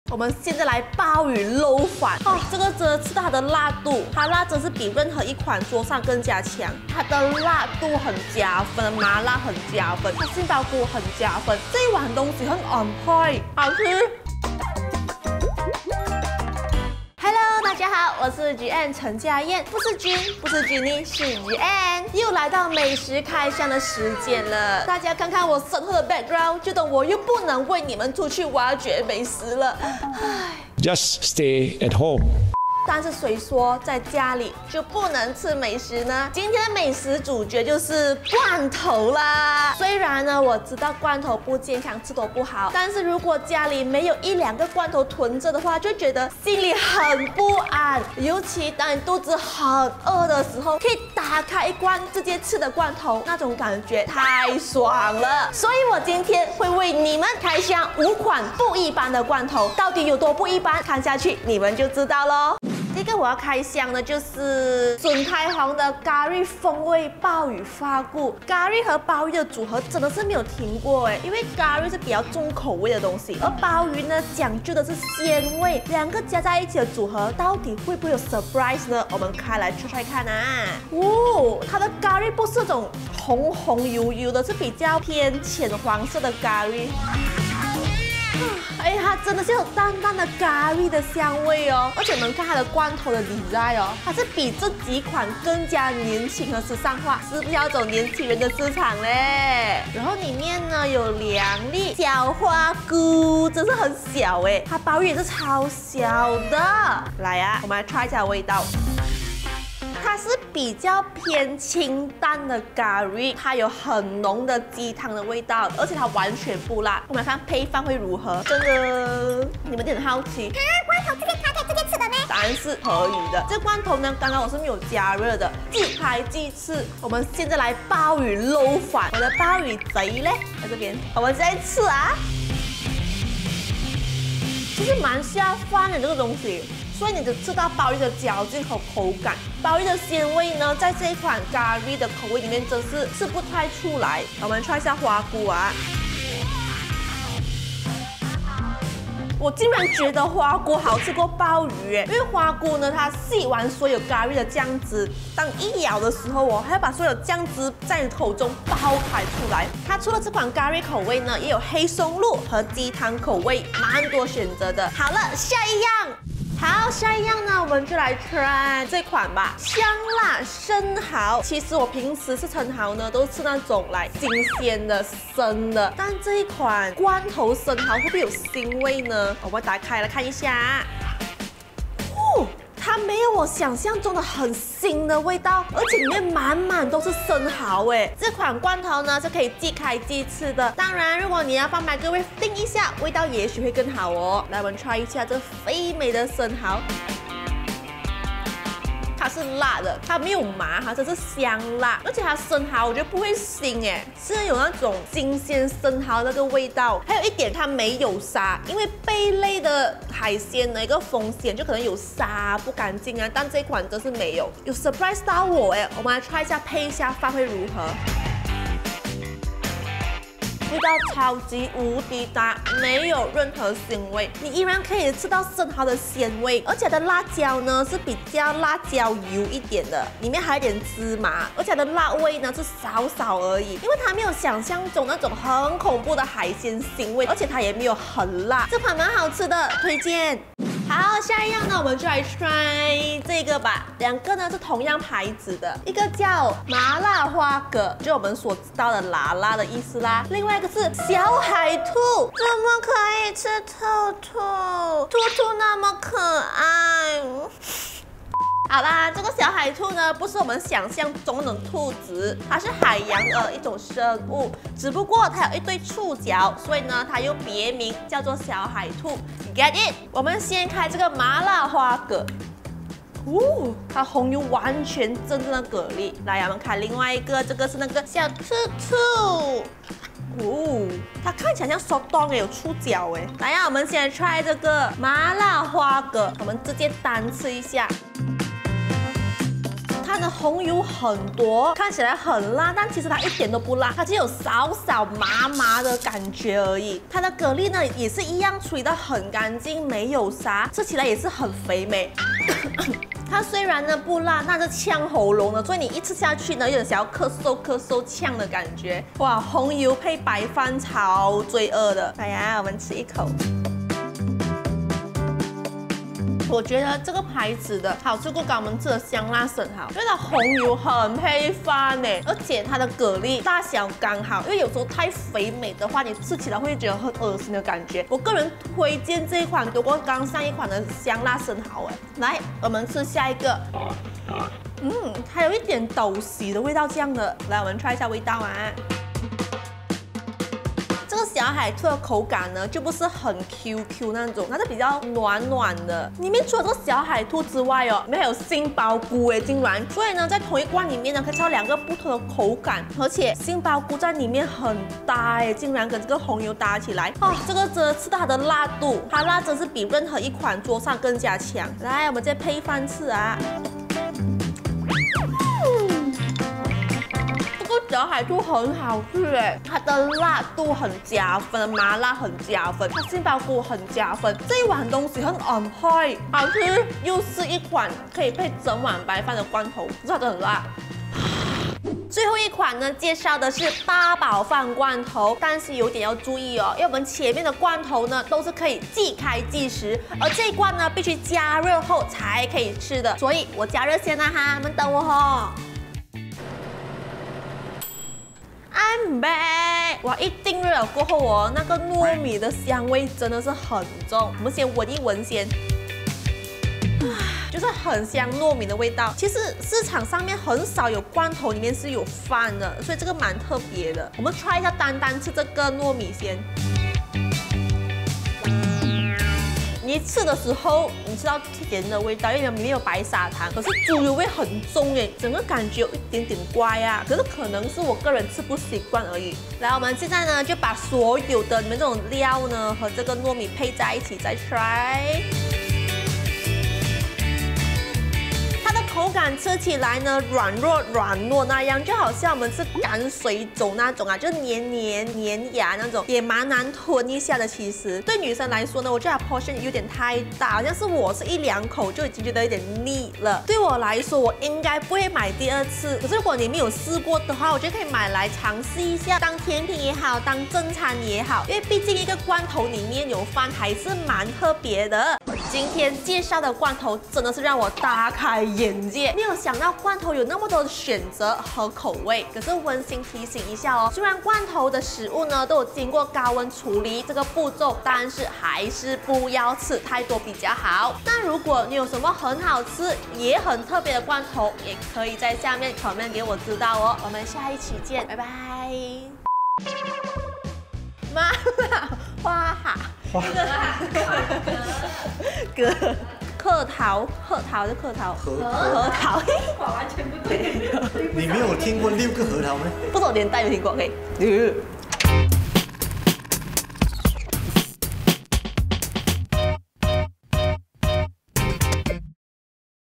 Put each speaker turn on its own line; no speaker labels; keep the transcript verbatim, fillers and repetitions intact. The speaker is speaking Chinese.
我们现在来鲍鱼肉饭哦，这个真的吃到它的辣度，它辣真是比任何一款桌上更加强，它的辣度很加分，麻辣很加分，它杏鲍菇很加分，这一碗东西很 on point， 好吃。Hello， 大家好，我是 G N 陈家燕，不是君，不是 Jenny， 是 G N， 又来到美食开箱的时间了。大家看看我深厚的 background， 就懂我又不能为你们出去挖掘美食了。唉
Just stay at home。
但是谁说在家里就不能吃美食呢？今天的美食主角就是罐头啦。虽然呢，我知道罐头不健康，吃多不好，但是如果家里没有一两个罐头囤着的话，就觉得心里很不安。尤其当你肚子很饿的时候，可以打开一罐直接吃的罐头，那种感觉太爽了。所以我今天会为你们开箱五款不一般的罐头，到底有多不一般？看下去你们就知道咯。第一个我要开箱的就是笋苔红的咖喱风味鲍鱼发菇。咖喱和鲍鱼的组合真的是没有听过哎，因为咖喱是比较重口味的东西，而鲍鱼呢讲究的是鲜味，两个加在一起的组合到底会不会有 surprise 呢？我们开来 try try 看啊。哦，它的咖喱不是那种红红油油的，是比较偏浅黄色的咖喱。哎，它真的是有淡淡的咖喱的香味哦，而且我们看它的罐头的 design 哦，它是比这几款更加年轻和时尚化，是不是要走年轻人的市场嘞？然后里面呢有两粒小花菇，真是很小哎，它鲍鱼也是超小的。来啊，我们来 try 一下味道。它是比较偏清淡的咖喱，它有很浓的鸡汤的味道，而且它完全不辣。我们来看配方会如何？真的，你们有点好奇。啊，罐头直接开可以直接吃的咩？答案是可以的。这罐头呢，刚刚我是没有加热的，即开即吃。我们现在来鲍鱼肉饭，我的鲍鱼贼嘞，在这边，我们再吃啊。其实蛮下饭的这个东西。所以你只吃到鲍鱼的嚼劲和口感，鲍鱼的鲜味呢，在这一款咖喱的口味里面真是吃不太出来。我们 try 一下花菇啊，我竟然觉得花菇好吃过鲍鱼耶，因为花菇呢，它吸完所有咖喱的酱汁，当一咬的时候哦，还要把所有酱汁在你口中爆开出来。它除了这款咖喱口味呢，也有黑松露和鸡汤口味，蛮多选择的。好了，下一样。好，下一样呢，我们就来 try 这款吧，香辣生蚝。其实我平时吃生蚝呢，都是那种来新鲜的生的，但这一款罐头生蚝会不会有腥味呢？我们打开来看一下。哦，它没有我想象中的很腥的味道，而且里面满满都是生蚝哎。这款罐头呢是可以即开即吃的，当然如果你要放 microwave 叮一下，味道也许会更好哦。来，我们 try 一下这肥美的生蚝。它是辣的，它没有麻，它真是香辣，而且它生蚝我觉得不会腥哎，是有那种新鲜生蚝那个味道。还有一点，它没有沙，因为贝类的海鲜的一个风险就可能有沙不干净啊，但这款真是没有，有 surprise 到我哎。我们来 try 一下配一下饭会如何？味道超级无敌搭，没有任何腥味，你依然可以吃到生蚝的鲜味，而且它的辣椒呢是比较辣椒油一点的，里面还有点芝麻，而且它的辣味呢是少少而已，因为它没有想象中那种很恐怖的海鲜腥味，而且它也没有很辣，这款蛮好吃的，推荐。好，下一样呢，我们就来 try 这个吧。两个呢是同样牌子的，一个叫麻辣花蛤，就我们所知道的辣辣的意思啦。另外一个是小海兔，怎么可以吃兔兔？兔兔那么可爱。好啦，这个小海兔呢，不是我们想象中那种兔子，它是海洋的一种生物，只不过它有一对触角，所以呢，它又别名叫做小海兔。Get it？ 我们先开这个麻辣花蛤。哦，它红油完全真正的蛤蜊。来，我们看另外一个，这个是那个小兔兔。哦，它看起来像手动诶，有触角诶。来呀，我们先来 try 这个麻辣花蛤，我们直接单吃一下。 它的红油很多，看起来很辣，但其实它一点都不辣，它只有少少麻麻的感觉而已。它的蛤蜊呢也是一样处理得很干净，没有沙，吃起来也是很肥美。它虽然呢不辣，但是呛喉咙的，所以你一吃下去呢，有点想要咳嗽咳嗽呛的感觉。哇，红油配白饭超罪恶的。来呀，我们吃一口。我觉得这个牌子的好吃过我们吃的香辣生蚝，因为它红油很配饭呢，而且它的蛤蜊大小刚好，因为有时候太肥美的话，你吃起来会觉得很恶心的感觉。我个人推荐这一款多过刚上一款的香辣生蚝哎。来，我们吃下一个，嗯，还有一点豆豉的味道，这样的，来我们 try 一下味道啊。这个小海兔的口感呢，就不是很 Q Q 那种，它是比较暖暖的。里面除了这个小海兔之外哦，里面还有杏鲍菇哎，竟然！所以呢，在同一罐里面呢，可以吃到两个不同的口感，而且杏鲍菇在里面很搭哎，竟然跟这个红油搭起来哦，这个真的吃到它的辣度，它辣真是比任何一款桌上更加强。来，我们再配饭吃啊。小海兔很好吃哎，它的辣度很加分，麻辣很加分，它杏鲍菇很加分，这一碗东西很 on point， 好吃，又是一款可以配整碗白饭的罐头，真的很辣。最后一款呢，介绍的是八宝饭罐头，但是有点要注意哦，因为我们前面的罐头呢都是可以即开即食，而这一罐呢必须加热后才可以吃的，所以我加热先啦哈，你们等我哈。I'm back！ 哇，一订热了过后哦，那个糯米的香味真的是很重。我们先闻一闻先，就是很香糯米的味道。其实市场上面很少有罐头里面是有饭的，所以这个蛮特别的。我们 try 一下单单吃这个糯米先。你吃的时候，你吃到甜的味道，因为里面有白砂糖，可是猪油味很重耶，整个感觉有一点点怪啊。可是可能是我个人吃不习惯而已。来，我们现在呢就把所有的你们这种料呢和这个糯米配在一起再 try。口感吃起来呢软弱软糯那样，就好像我们吃干水粽那种啊，就黏黏黏牙那种，也蛮难吞一下的。其实对女生来说呢，我觉得它 portion 有点太大，好像是我是一两口就已经觉得有点腻了。对我来说，我应该不会买第二次。可是如果你没有试过的话，我觉得可以买来尝试一下，当甜品也好，当正餐也好，因为毕竟一个罐头里面有饭还是蛮特别的。今天介绍的罐头真的是让我大开眼界，没有想到罐头有那么多的选择和口味。可是温馨提醒一下哦，虽然罐头的食物呢都有经过高温处理这个步骤，但是还是不要吃太多比较好。那如果你有什么很好吃也很特别的罐头，也可以在下面 comment 给我知道哦。我们下一期见，拜拜。麻辣花蛤。花蛤，客桃，核桃是客桃，核核桃，
完全不对。你没有听过六个核桃吗？
不是我连带没听过，OK。